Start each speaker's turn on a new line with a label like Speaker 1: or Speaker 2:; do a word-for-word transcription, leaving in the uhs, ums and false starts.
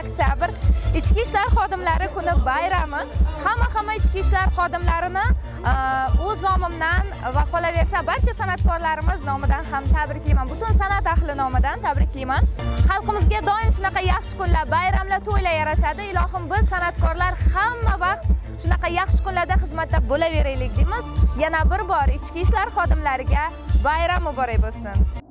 Speaker 1: oktyabr ichki ishlar xodimlari kuni bayrami. Hamma hamma ichki ishlar xodimlarini o'z nomimdan va qolaversa barcha san'atkorlarimiz nomidan ham tabriklayman. Butun san'at ahli nomidan tabriklayman. Xalqimizga doim shunaqa yaxshi kunlar, bayramlar, to'ylar yarashadi. Ilohim biz san'atkorlar hamma vaqt shunaqa yaxshi kunlarda xizmatda bo'laveraylik deymiz. Yana bir bor ichki ishlar xodimlariga bayram muborak bo'lsin.